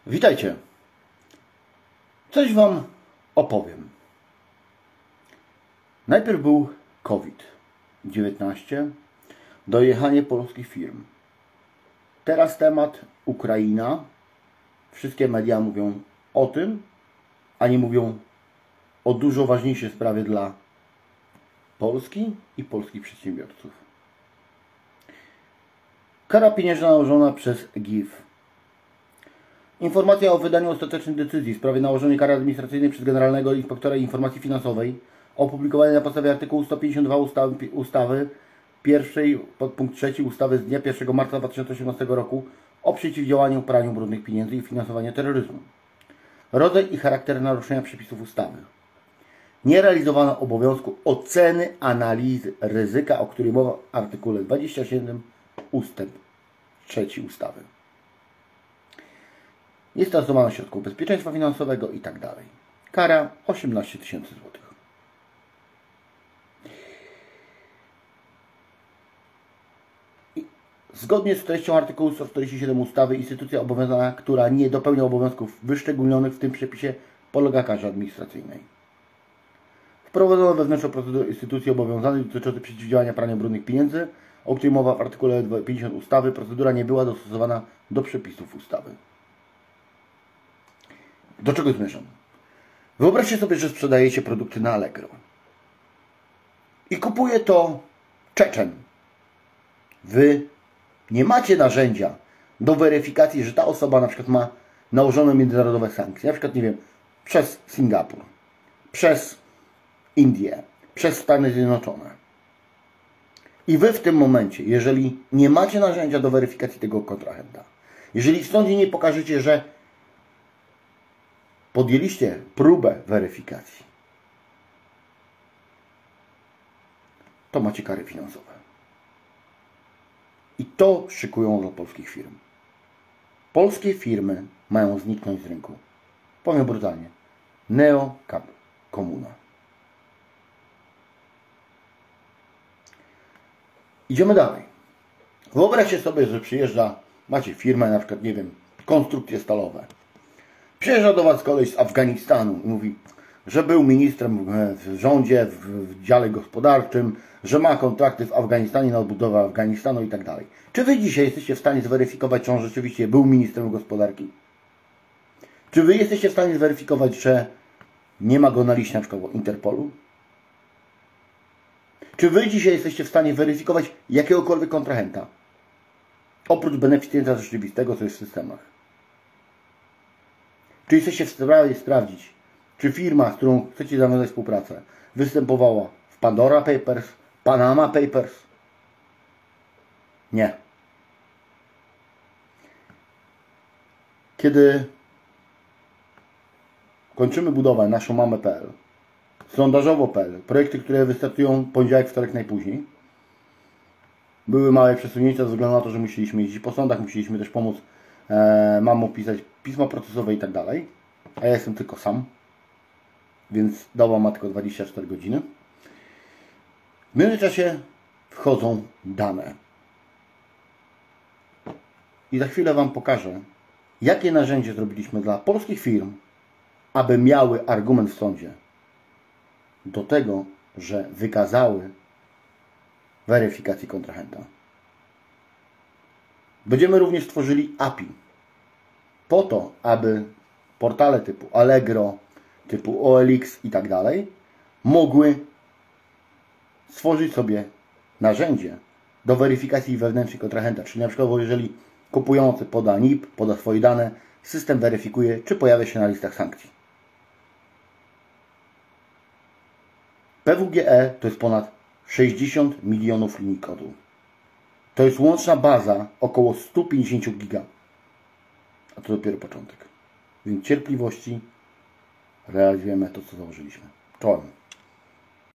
Witajcie. Coś Wam opowiem. Najpierw był COVID-19, dojechanie polskich firm. Teraz temat Ukraina. Wszystkie media mówią o tym, a nie mówią o dużo ważniejszej sprawie dla Polski i polskich przedsiębiorców. Kara pieniężna nałożona przez GIF. Informacja o wydaniu ostatecznej decyzji w sprawie nałożenia kary administracyjnej przez Generalnego Inspektora Informacji Finansowej opublikowanej na podstawie artykułu 152 ustawy pierwszej podpunkt 3 ustawy z dnia 1 marca 2018 roku o przeciwdziałaniu praniu brudnych pieniędzy i finansowaniu terroryzmu. Rodzaj i charakter naruszenia przepisów ustawy. Nie realizowano obowiązku oceny analizy ryzyka, o której mowa w artykule 27 ustęp 3 ustawy. Nie stosowano środków bezpieczeństwa finansowego i tak dalej. Kara 18 000 złotych. Zgodnie z treścią artykułu 147 ustawy instytucja obowiązana, która nie dopełnia obowiązków wyszczególnionych w tym przepisie, podlega karze administracyjnej. Wprowadzono wewnętrzną procedurę instytucji obowiązanej dotyczącej przeciwdziałania praniu brudnych pieniędzy, o której mowa w artykule 50 ustawy. Procedura nie była dostosowana do przepisów ustawy. Do czego zmierzam? Wyobraźcie sobie, że sprzedajecie produkty na Allegro i kupuje to Czeczen. Wy nie macie narzędzia do weryfikacji, że ta osoba na przykład ma nałożone międzynarodowe sankcje, na przykład, nie wiem, przez Singapur, przez Indię, przez Stany Zjednoczone. I Wy w tym momencie, jeżeli nie macie narzędzia do weryfikacji tego kontrahenta, jeżeli w sądzie nie pokażecie, że podjęliście próbę weryfikacji, to macie kary finansowe. I to szykują dla polskich firm. Polskie firmy mają zniknąć z rynku. Powiem brutalnie. Neo-Cap Komuna. Idziemy dalej. Wyobraźcie sobie, że przyjeżdża, macie firmę, na przykład, nie wiem, konstrukcje stalowe. Przyjeżdża do Was koleś z Afganistanu i mówi, że był ministrem w rządzie, w dziale gospodarczym, że ma kontrakty w Afganistanie na odbudowę Afganistanu i tak dalej. Czy Wy dzisiaj jesteście w stanie zweryfikować, czy on rzeczywiście był ministrem gospodarki? Czy Wy jesteście w stanie zweryfikować, że nie ma go na liście na przykład Interpolu? Czy Wy dzisiaj jesteście w stanie weryfikować jakiegokolwiek kontrahenta? Oprócz beneficjenta rzeczywistego, co jest w systemach. Czy jesteście w stanie sprawdzić, czy firma, z którą chcecie nawiązać współpracę, występowała w Pandora Papers, Panama Papers? Nie. Kiedy kończymy budowę naszą mamę.pl, sondażowo.pl, projekty, które wystartują poniedziałek, wtorek najpóźniej, były małe przesunięcia ze względu na to, że musieliśmy jeździć po sądach, musieliśmy też pomóc mamom pisać pisma procesowe i tak dalej. A ja jestem tylko sam, więc doba ma tylko 24 godziny. W międzyczasie wchodzą dane. I za chwilę Wam pokażę, jakie narzędzie zrobiliśmy dla polskich firm, aby miały argument w sądzie do tego, że wykazały weryfikację kontrahenta. Będziemy również tworzyli API po to, aby portale typu Allegro, typu OLX i tak dalej mogły stworzyć sobie narzędzie do weryfikacji wewnętrznej kontrahenta. Czyli na przykład, jeżeli kupujący poda NIP, poda swoje dane, system weryfikuje, czy pojawia się na listach sankcji. PWGE to jest ponad 60 milionów linii kodu. To jest łączna baza około 150 giga. A to dopiero początek. Więc cierpliwości, realizujemy to, co założyliśmy. Czołem.